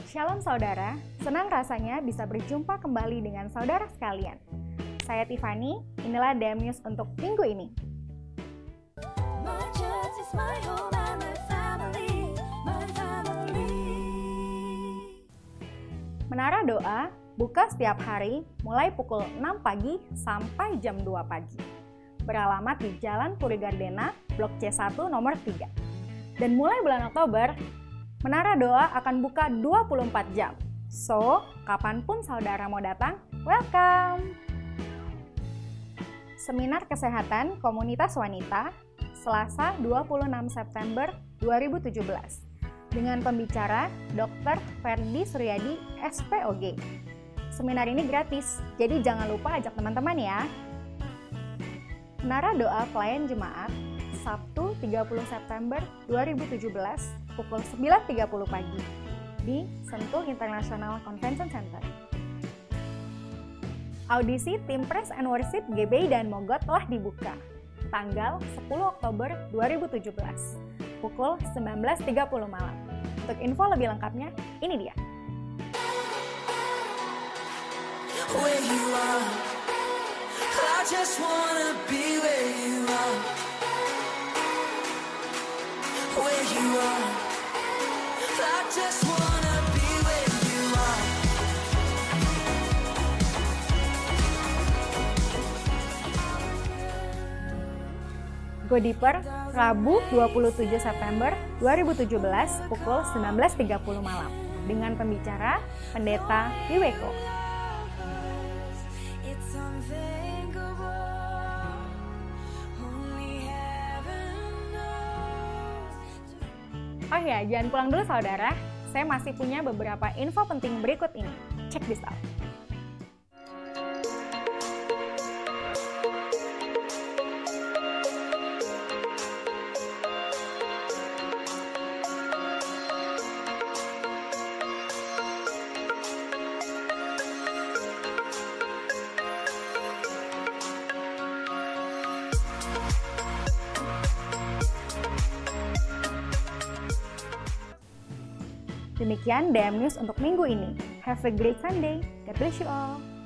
Shalom saudara, senang rasanya bisa berjumpa kembali dengan saudara sekalian. Saya Tiffany, inilah DM News untuk minggu ini. Menara Doa buka setiap hari mulai pukul 6 pagi sampai jam 2 pagi. Beralamat di Jalan Puri Gardena, Blok C1 nomor 3. Dan mulai bulan Oktober, Menara Doa akan buka 24 jam. So, kapanpun saudara mau datang, welcome! Seminar Kesehatan Komunitas Wanita, Selasa 26 September 2017. Dengan pembicara Dr. Ferdi Suryadi, SPOG. Seminar ini gratis, jadi jangan lupa ajak teman-teman ya. Menara Doa Pelayan Jemaat, Sabtu 30 September 2017, pukul 9.30 pagi, di Sentul International Convention Center. Audisi Tim Praise and Worship GBI dan Mogot telah dibuka, tanggal 10 Oktober 2017, pukul 19.30 malam. Untuk info lebih lengkapnya, ini dia. Where you are, I just wanna be where you are. Where you are, I just wanna be where you are. Go Deeper, Rabu 27 September 2017 pukul 19.30 malam dengan pembicara Pendeta Wiweko. Oh ya, jangan pulang dulu saudara. Saya masih punya beberapa info penting berikut ini. Check this out. Demikian DM News untuk minggu ini. Have a great Sunday. God bless you all.